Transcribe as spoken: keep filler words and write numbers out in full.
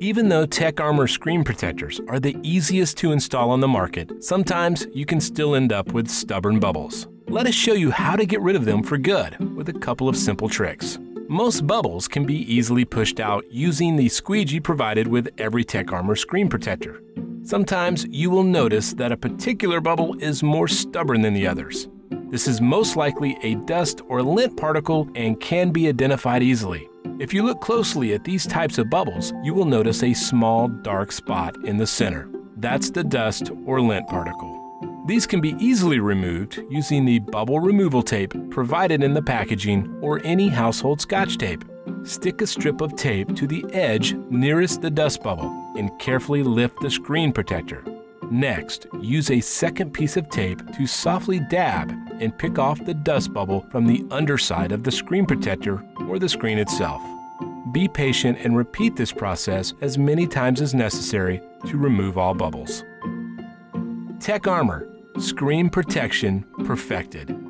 Even though TechArmor screen protectors are the easiest to install on the market, sometimes you can still end up with stubborn bubbles. Let us show you how to get rid of them for good with a couple of simple tricks. Most bubbles can be easily pushed out using the squeegee provided with every TechArmor screen protector. Sometimes you will notice that a particular bubble is more stubborn than the others. This is most likely a dust or lint particle and can be identified easily. If you look closely at these types of bubbles, you will notice a small dark spot in the center. That's the dust or lint particle. These can be easily removed using the bubble removal tape provided in the packaging or any household Scotch tape. Stick a strip of tape to the edge nearest the dust bubble and carefully lift the screen protector. Next, use a second piece of tape to softly dab and pick off the dust bubble from the underside of the screen protector or the screen itself. Be patient and repeat this process as many times as necessary to remove all bubbles. TechArmor, screen protection perfected.